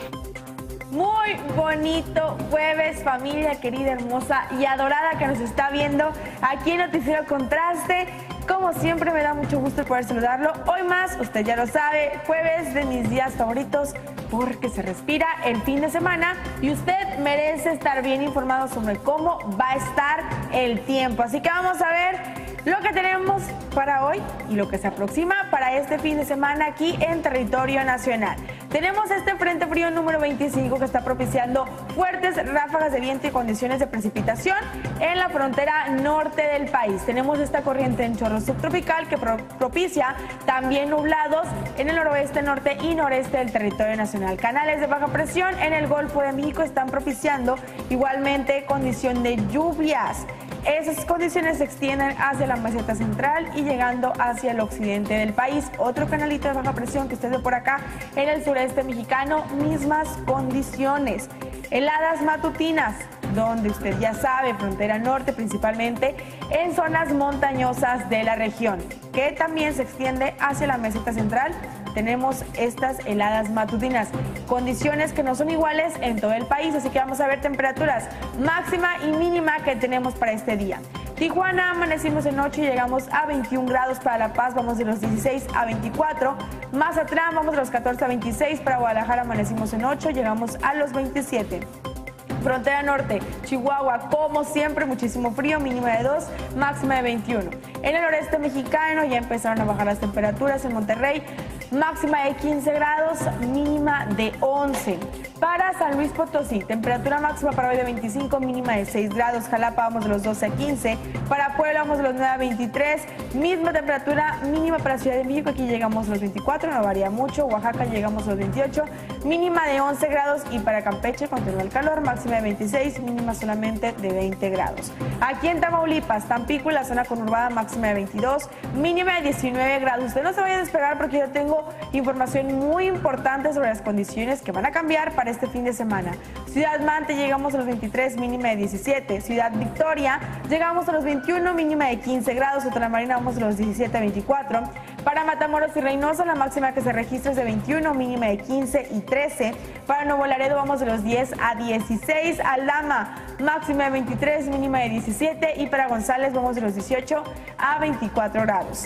Muy bonito jueves, familia querida, hermosa y adorada que nos está viendo aquí en Noticiero Contraste. Como siempre, me da mucho gusto poder saludarlo. Hoy más, usted ya lo sabe, jueves de mis días favoritos porque se respira el fin de semana y usted merece estar bien informado sobre cómo va a estar el tiempo. Así que vamos a ver lo que tenemos para hoy y lo que se aproxima para este fin de semana aquí en territorio nacional. Tenemos este frente frío número 25 que está propiciando fuertes ráfagas de viento y condiciones de precipitación en la frontera norte del país. Tenemos esta corriente en chorro subtropical que propicia también nublados en el noroeste, norte y noreste del territorio nacional. Canales de baja presión en el Golfo de México están propiciando igualmente condición de lluvias. Esas condiciones se extienden hacia la meseta central y llegando hacia el occidente del país. Otro canalito de baja presión que usted ve por acá en el sureste mexicano, mismas condiciones. Heladas matutinas, donde usted ya sabe, frontera norte principalmente, en zonas montañosas de la región, que también se extiende hacia la meseta central. Tenemos estas heladas matutinas, condiciones que no son iguales en todo el país, así que vamos a ver temperaturas máxima y mínima que tenemos para este día. Tijuana amanecimos en 8 y llegamos a 21 grados, para La Paz vamos de los 16 a 24, Mazatlán vamos de los 14 a 26, para Guadalajara amanecimos en 8, llegamos a los 27. Frontera norte, Chihuahua, como siempre, muchísimo frío, mínima de 2, máxima de 21. En el noreste mexicano ya empezaron a bajar las temperaturas. En Monterrey, máxima de 15 grados, mínima de 11. Para San Luis Potosí, temperatura máxima para hoy de 25, mínima de 6 grados. Jalapa vamos de los 12 a 15. Para Puebla vamos de los 9 a 23. Misma temperatura mínima para Ciudad de México, aquí llegamos a los 24, no varía mucho. Oaxaca llegamos a los 28, mínima de 11 grados. Y para Campeche continúa el calor, máxima de 26, mínima solamente de 20 grados. Aquí en Tamaulipas, Tampico y la zona conurbada, máxima de 22, mínima de 19 grados. Usted no se vaya a despegar porque yo tengo información muy importante sobre las condiciones que van a cambiar para este fin de semana. Ciudad Mante llegamos a los 23, mínima de 17. Ciudad Victoria llegamos a los 21, mínima de 15 grados. Ultramarina vamos a los 17 a 24. Para Matamoros y Reynosa la máxima que se registra es de 21, mínima de 15 y 13. Para Nuevo Laredo vamos de los 10 a 16. Aldama máxima de 23, mínima de 17. Y para González vamos de los 18 a 24 grados.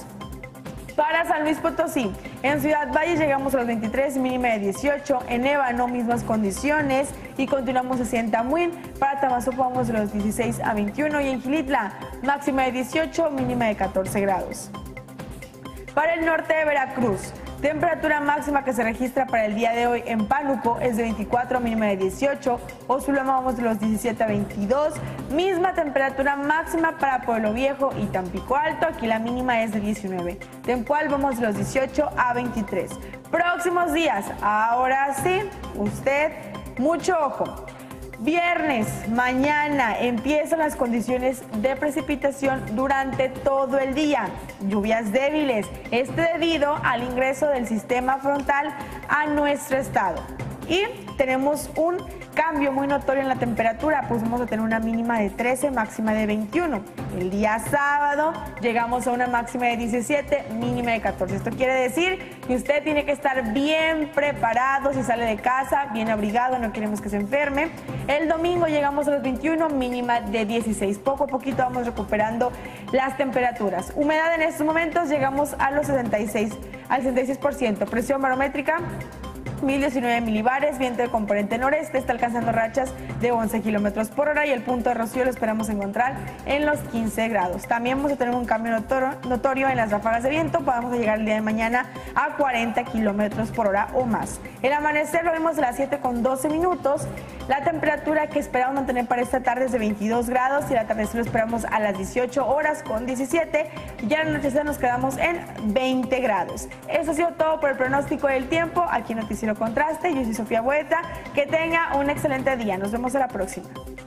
Para San Luis Potosí, en Ciudad Valle llegamos a los 23, mínima de 18. En Ébano, mismas condiciones. Y continuamos así en Tamuín. Para Tamazopo vamos de los 16 a 21. Y en Xilitla, máxima de 18, mínima de 14 grados. Para el norte de Veracruz, temperatura máxima que se registra para el día de hoy en Pánuco es de 24, mínima de 18. Osulama vamos de los 17 a 22. Misma temperatura máxima para Pueblo Viejo y Tampico Alto. Aquí la mínima es de 19. Tempual vamos de los 18 a 23. Próximos días, ahora sí, usted, mucho ojo. Viernes, mañana, empiezan las condiciones de precipitación durante todo el día. Lluvias débiles, debido al ingreso del sistema frontal a nuestro estado. Y tenemos un cambio muy notorio en la temperatura, pues vamos a tener una mínima de 13, máxima de 21. El día sábado llegamos a una máxima de 17, mínima de 14. Esto quiere decir que usted tiene que estar bien preparado si sale de casa, bien abrigado, no queremos que se enferme. El domingo llegamos a los 21, mínima de 16. Poco a poquito vamos recuperando las temperaturas. Humedad en estos momentos llegamos a los 66%. Presión barométrica 1019 milibares, viento de componente noreste, está alcanzando rachas de 11 kilómetros por hora y el punto de rocío lo esperamos encontrar en los 15 grados. También vamos a tener un cambio notorio en las ráfagas de viento, podemos llegar el día de mañana a 40 kilómetros por hora o más. El amanecer lo vemos a las 7:12. La temperatura que esperamos mantener para esta tarde es de 22 grados y el atardecer lo esperamos a las 18 horas con 17. Ya en la noche nos quedamos en 20 grados. Eso ha sido todo por el pronóstico del tiempo aquí en Noticiero Contraste. Yo soy Sofía Boeta. Que tenga un excelente día. Nos vemos a la próxima.